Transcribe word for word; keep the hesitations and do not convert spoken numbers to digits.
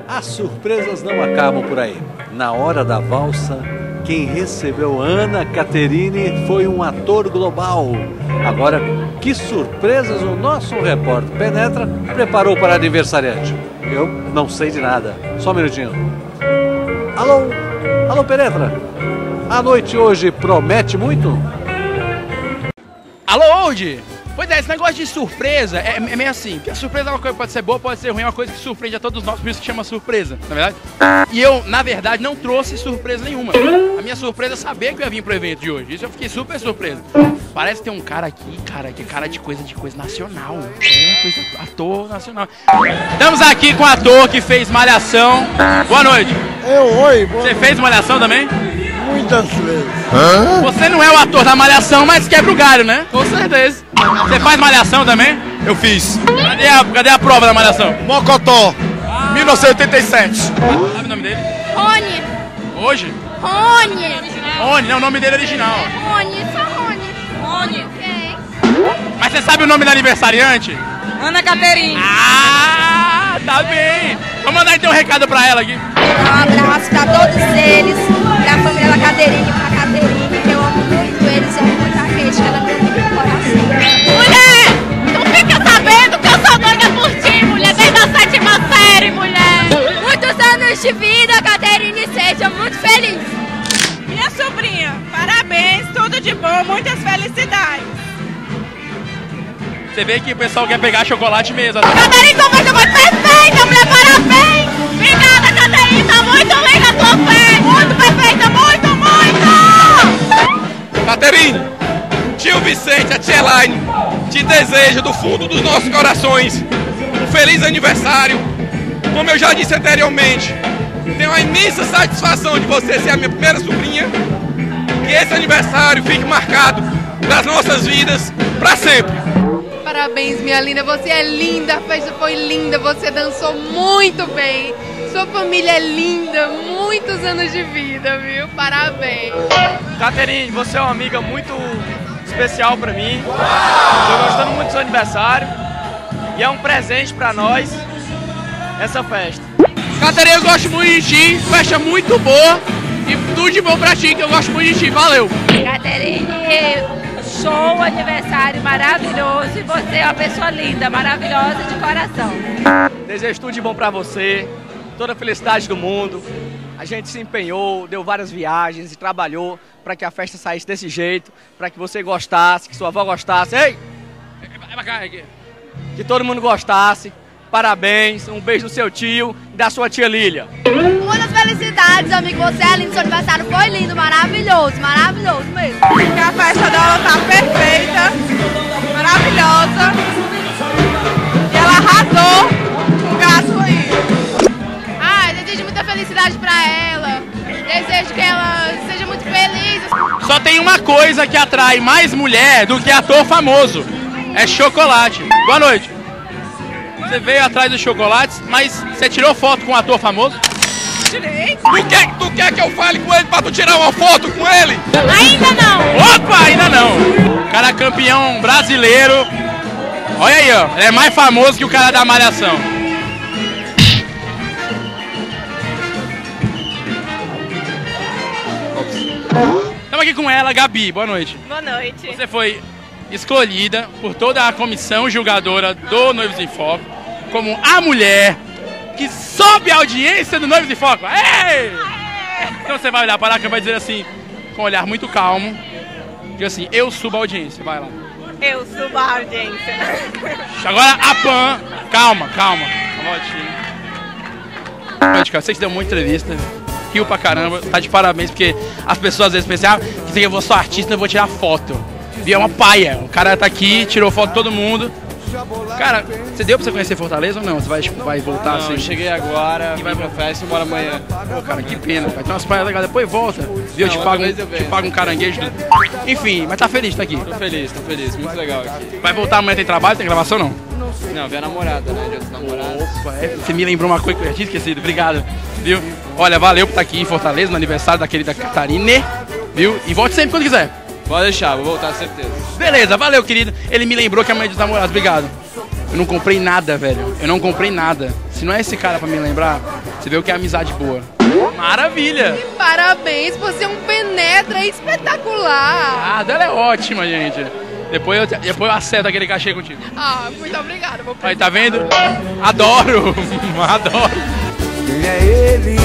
As surpresas não acabam por aí. Na hora da valsa, quem recebeu Ana Caterine foi um ator global. Agora, que surpresas o nosso repórter Penetra preparou para a aniversariante? Eu não sei de nada. Só um minutinho. Alô? Alô, Penetra? A noite hoje promete muito? Alô, Old? Pois é, esse negócio de surpresa é, é meio assim, porque a surpresa é uma coisa que pode ser boa, pode ser ruim, é uma coisa que surpreende a todos nós, por isso que chama surpresa, na verdade. E eu, na verdade, não trouxe surpresa nenhuma. A minha surpresa é saber que eu ia vir pro evento de hoje, isso eu fiquei super surpreso. Parece que tem um cara aqui, cara, que é cara de coisa de coisa nacional, é, coisa, ator nacional. Estamos aqui com o ator que fez Malhação. Boa noite. Eu, oi, boa Você fez Malhação também? Muitas vezes. Hã? Você não é o ator da Malhação, mas quebra o galho, né? Com certeza. Você faz Malhação também? Eu fiz. Cadê a, cadê a prova da Malhação? Mocotó, ah. mil novecentos e oitenta e sete. Sabe o nome dele? Rony. Hoje? Rony. Rony, não, o nome dele é original. É Rony, só Rony. Rony. Ok. Mas você sabe o nome da aniversariante? Ana Caterine. Ah, tá bem. Vou mandar então um recado pra ela aqui. Um abraço pra todos eles, pra família da Caterine, pra Caterine, que eu amo muito eles e amo muito a Kate, que ela me ama no coração. Mulher! Tu fica sabendo que eu sou doida por ti, mulher, desde a sétima série, mulher! Muitos anos de vida, Caterine, seja muito feliz. Minha sobrinha, parabéns, tudo de bom, muitas felicidades. Você vê que o pessoal quer pegar chocolate mesmo. Caterine, sua festa foi perfeita, mulher, parabéns! Obrigada, Caterine, tá muito linda a tua festa! Muito perfeita, muito, muito! Caterine, tio Vicente, a tia Elaine, te desejo do fundo dos nossos corações um feliz aniversário. Como eu já disse anteriormente, tenho a imensa satisfação de você ser a minha primeira sobrinha. Que esse aniversário fique marcado nas nossas vidas para sempre. Parabéns, minha linda, você é linda, a festa foi linda, você dançou muito bem, sua família é linda, muitos anos de vida, viu? Parabéns. Caterine, você é uma amiga muito especial pra mim, tô gostando muito do seu aniversário e é um presente pra nós essa festa. Caterine, eu gosto muito de ti, festa muito boa e tudo de bom pra ti, que eu gosto muito de ti, valeu. Caterine, show, aniversário maravilhoso e você é uma pessoa linda, maravilhosa de coração. Desejo tudo de bom pra você, toda a felicidade do mundo. A gente se empenhou, deu várias viagens e trabalhou para que a festa saísse desse jeito, para que você gostasse, que sua avó gostasse. Ei! Que todo mundo gostasse. Parabéns, um beijo do seu tio e da sua tia Lília. Muitas felicidades, amigo. Você é lindo, seu aniversário foi lindo, maravilhoso, maravilhoso mesmo. Que a festa dela tá perfeita, maravilhosa. E ela arrasou com o gato aí. Ah, desejo muita felicidade pra ela. Desejo que ela seja muito feliz. Só tem uma coisa que atrai mais mulher do que ator famoso. É chocolate. Boa noite. Você veio atrás dos chocolates, mas você tirou foto com um ator famoso? Tirei. Tu quer, tu quer que eu fale com ele pra tu tirar uma foto com ele? Ainda não. Opa, ainda não. O cara é campeão brasileiro. Olha aí, ó. Ele é mais famoso que o cara da Malhação. Estamos aqui com ela, Gabi. Boa noite. Boa noite. Você foi escolhida por toda a comissão julgadora do Noivos em Foco como a mulher que sobe a audiência do Noivos em Foco. Ei! Então você vai olhar para lá que vai dizer assim, com um olhar muito calmo, diga assim, eu subo a audiência, vai lá. Eu subo a audiência. Agora a Pan, calma, calma. Pode, cara, você que deu muita entrevista, riu pra caramba, tá de parabéns, porque as pessoas às vezes pensam, ah, que eu vou sou artista, eu vou tirar foto. E é uma paia, o cara tá aqui, tirou foto de todo mundo. Cara, você deu pra você conhecer Fortaleza ou não? Você vai, tipo, vai voltar Não, assim? eu cheguei agora, e vai pra festa e embora amanhã. Pô, cara, que pena, cara. Tem umas praias legais, depois volta. Viu? Eu te Não, pago, um, outra vez eu te pago um caranguejo. Enfim, mas tá feliz, tá aqui. Tô feliz, tô feliz, muito legal aqui. Vai voltar amanhã, tem trabalho, tem gravação ou não? Não, vi a namorada, né, de outros namorados. Opa, é, você me lembrou uma coisa que eu já tinha esquecido, obrigado. Viu? Olha, valeu por estar aqui em Fortaleza, no aniversário da querida Catarine. Viu? E volte sempre quando quiser. Pode deixar, vou voltar com certeza. Beleza, valeu, querido. Ele me lembrou que é a mãe dos namorados, obrigado. Eu não comprei nada, velho. Eu não comprei nada. Se não é esse cara pra me lembrar, você vê o que é amizade boa. Maravilha! Parabéns, você é um penetra espetacular. Ah, dela é ótima, gente. Depois eu, depois eu acerto aquele cachê contigo. Ah, muito obrigada. Vou Aí, tá vendo? Adoro! Adoro! Quem é ele?